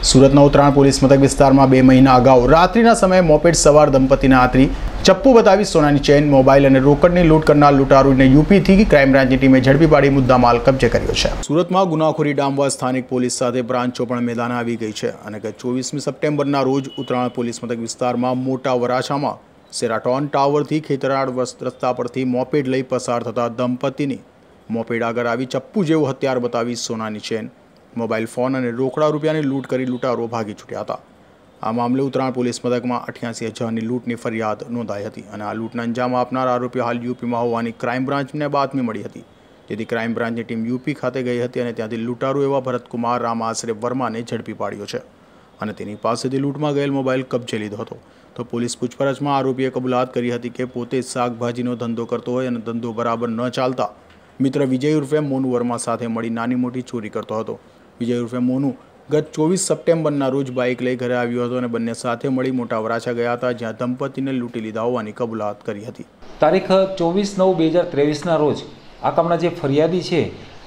સુરતના ઉત્તરાયણ પોલીસ મથક વિસ્તારમાં 2 મહિના અગાઉ રાત્રિના સમયે મોપેડ સવાર દંપતીને આતરી ચપ્પુ બતાવી સોનાની ચેન, મોબાઈલ અને રોકડની લૂંટ કરનાર લૂંટારૂને યુપીથી ક્રાઇમ બ્રાન્ચની ટીમે ઝડપી પાડી મુદ્દામાલ કબજે કર્યો છે। સુરતમાં ગુનાખોરી ડામવા સ્થાનિક પોલીસ સાથે બ્રાન્ચો પણ મેદાને આવી ગઈ છે અને ગત 24મી સપ્ટેમ્બરના રોજ ઉત્તરાયણ પોલીસ મથક વિસ્તારમાં મોટા વરાછામાં સેરાટોન ટાવરથી ખેતરાળ રસ્તા પરથી મોપેડ લઈ પસાર થતા દંપતીની મોપેડ આગળ આવી ચપ્પુ જેવું હથિયાર બતાવી સોનાની ચેન, મોબાઈલ ફોન અને રોકડા રૂપિયાની લૂંટ કરી લૂંટારો ભાગી છૂટ્યા હતા। આ મામલે ઉત્તરાયણ પોલીસ મથકમાં 88,000ની લૂંટની ફરિયાદ નોંધાઈ હતી અને આ લૂંટને અંજામ આપનાર આરોપીઓ હાલ યુપીમાં હોવાની ક્રાઇમ બ્રાન્ચને બાતમી મળી હતી, જેથી ક્રાઇમ બ્રાન્ચની ટીમ યુપી ખાતે ગઈ હતી અને ત્યાંથી લૂંટારૂ એવા ભરતકુમાર રામ આશરે વર્માને ઝડપી પાડ્યો છે અને તેની પાસેથી લૂંટમાં ગયેલ મોબાઈલ કબજે લીધો હતો। તો પોલીસ પૂછપરછમાં આરોપીએ કબૂલાત કરી હતી કે પોતે શાકભાજીનો ધંધો કરતો હોય અને ધંધો બરાબર ન ચાલતા મિત્ર વિજય ઉર્ફે મોનુ વર્મા સાથે મળી નાની મોટી ચોરી કરતો હતો। વિજય ઉર્ફે મોનુ ગત 24 સપ્ટેમ્બરના રોજ બાઇક લઈ ઘરે આવ્યો હતો અને બંને સાથે મળી મોટા વરાછા ગયા હતા, જ્યાં દંપતીને લૂંટી લીધા હોવાની કબૂલાત કરી હતી। તારીખ 24/9/2023ના રોજ આ કામના જે ફરિયાદી છે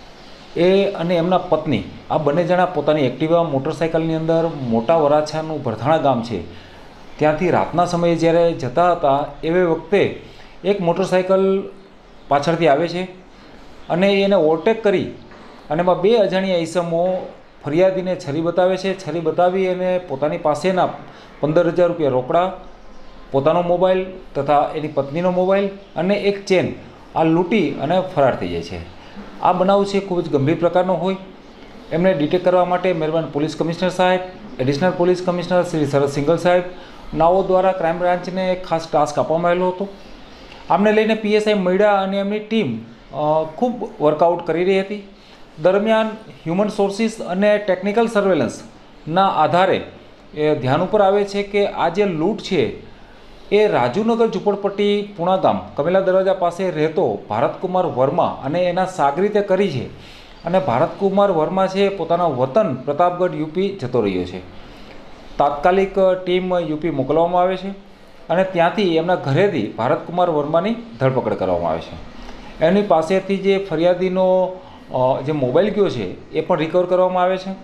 એ અને એમના પત્ની આ બંને જણા પોતાની એક્ટિવા મોટરસાઇકલની અંદર મોટા વરાછાનું ભરથાણા ગામ છે ત્યાંથી રાતના સમયે જ્યારે જતા હતા એવે વખતે એક મોટરસાઇકલ પાછળથી આવે છે અને એને ઓવરટેક કરી અને એમાં 2 અજાણ્યા ઈસમો ફરિયાદીને છરી બતાવે છે। છરી બતાવી અને પોતાની પાસેના 15,000 રૂપિયા રોકડા, પોતાનો મોબાઈલ તથા એની પત્નીનો મોબાઈલ અને એક ચેન આ લૂંટી અને ફરાર થઈ જાય છે। આ બનાવ છે ખૂબ જ ગંભીર પ્રકારનો હોય। એમને ડિટેક્ટ કરવા માટે મહેરબાન પોલીસ કમિશનર સાહેબ, additional police commissioner Shri Sharad Singhal સાહેબ નાઓ દ્વારા ક્રાઇમ બ્રાન્ચને ખાસ ટાસ્ક આપવામાં આવેલો હતો। આમને લઈને પીએસઆઈ મળ્યા અને એમની ટીમ ખૂબ વર્કઆઉટ કરી રહી હતી। દરમિયાન હ્યુમન સોર્સિસ અને ટેકનિકલ સર્વેલન્સના આધારે એ ધ્યાન ઉપર આવે છે કે આ જે લૂંટ છે એ રાજુનગર ઝૂંપડપટ્ટી પૂણા ગામ કમેલા દરવાજા પાસે રહેતો ભારતકુમાર વર્મા અને એના સાગરીતે કરી છે અને ભારતકુમાર વર્મા છે પોતાના વતન પ્રતાપગઢ યુપી જતો રહ્યો છે। તાત્કાલિક ટીમ યુપી મોકલવામાં આવે છે અને ત્યાંથી એમના ઘરેથી ભારતકુમાર વર્માની ધરપકડ કરવામાં આવે છે। એમની પાસેથી જે ફરિયાદીનો જે મોબાઈલ ગયો છે એ પણ રિકવર કરવામાં આવે છે।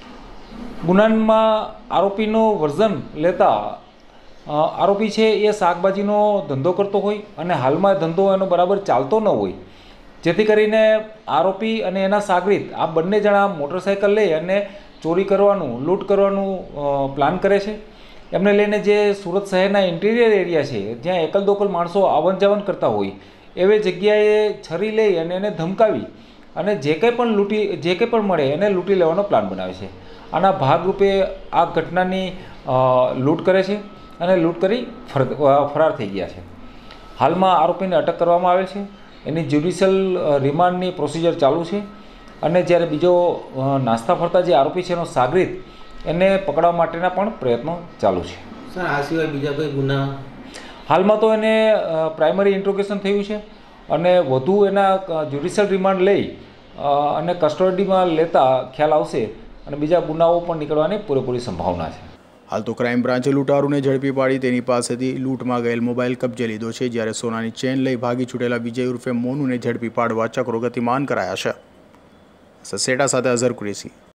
ગુનામાં આરોપીનો વર્ઝન લેતા આરોપી છે એ શાકભાજીનો ધંધો કરતો હોય અને હાલમાં ધંધો એનો બરાબર ચાલતો ન હોય, જેથી કરીને આરોપી અને એના સાગરીત આ બંને જણા મોટરસાઇકલ લઈ અને ચોરી કરવાનું, લૂંટ કરવાનું પ્લાન કરે છે। એમને લઈને જે સુરત શહેરના ઇન્ટિરિયર એરિયા છે જ્યાં એકલ દોકલ માણસો આવન જાવન કરતા હોય એવી જગ્યાએ છરી લઈ અને એને ધમકાવી અને જે કંઈ પણ મળે એને લૂંટી લેવાનો પ્લાન બનાવે છે। આના ભાગરૂપે આ ઘટનાની લૂંટ કરે છે અને લૂંટ કરી ફરાર થઈ ગયા છે। હાલમાં આરોપીને અટક કરવામાં આવેલ છે, એની જ્યુડિશિયલ રિમાન્ડની પ્રોસિજર ચાલુ છે અને જ્યારે બીજો નાસ્તા ફરતા જે આરોપી છે એનો સાગરીત એને પકડવા માટેના પણ પ્રયત્નો ચાલુ છે। સર, આ સિવાય બીજા કોઈ ગુના? હાલમાં તો એને પ્રાઇમરી ઇન્ટ્રોગેશન થયું છે અને વધુ એના જ્યુડિશિયલ રિમાન્ડ લઈ અને કસ્ટડીમાં લેતા ખ્યાલ આવશે અને બીજા ગુનાઓ પણ નીકળવાની પૂરેપૂરી સંભાવના છે। હાલ તો ક્રાઇમ બ્રાન્ચે લૂંટારૂને ઝડપી પાડી તેની પાસેથી લૂંટમાં ગયેલ મોબાઈલ કબજે લીધો છે, જ્યારે સોનાની ચેન લઈ ભાગી છૂટેલા વિજય ઉર્ફે મોનુને ઝડપી પાડવા ચક્રો ગતિમાન કરાયા છે। સસેટા સાથે અઝર કુરેશી।